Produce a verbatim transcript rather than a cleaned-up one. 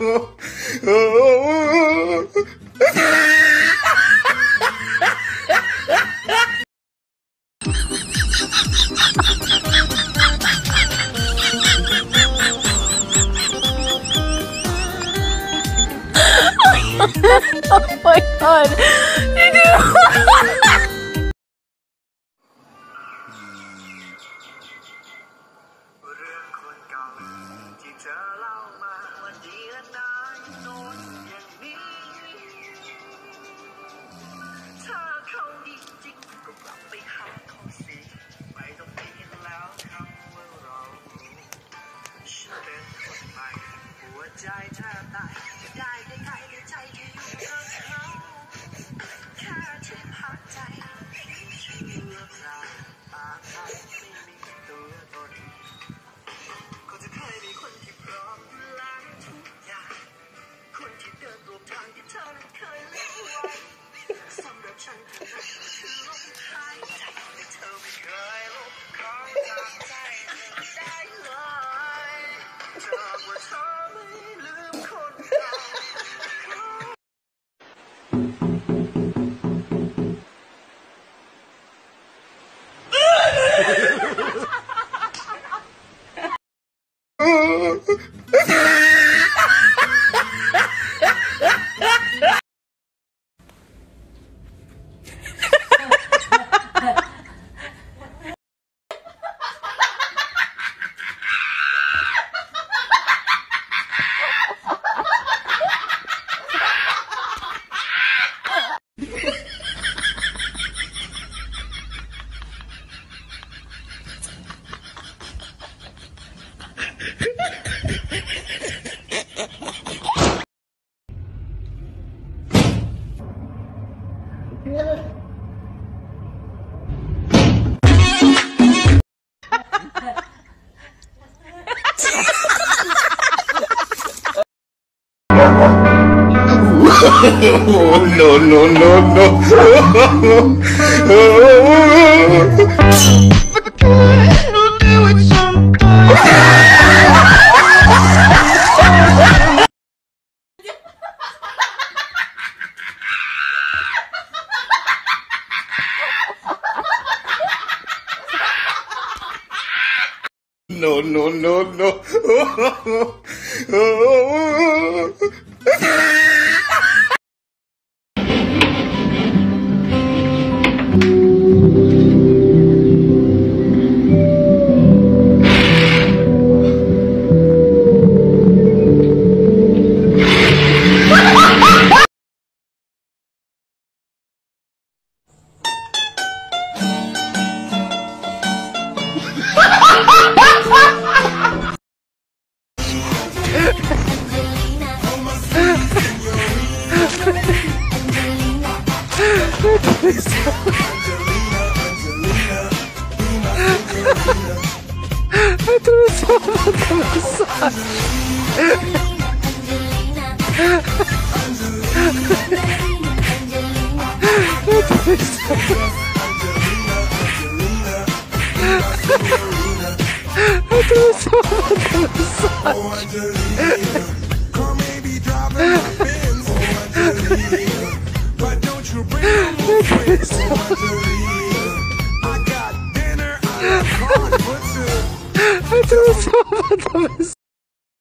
Oh my god, you do. ใจแทบตายได้ได้ใครในใจที่อยู่กับเขาแค่เจ็บหักใจเชื่อใจปากใครไม่มีตัวตนก็จะเคยมีคนที่พร้อมดูแลทุกอย่างคนที่เดินตรงทางที่เธอนั้นเคยเลือกไว้สำหรับฉันเธอนั้นคือลมหายใจแต่เธอไม่เคยลบของจากใจเธอได้เลยจากว่าเธอไม่ลืมคนเก่า no, no, no, no. No, no, no, no. Atravessou, atravessou. Atravessou, atravessou.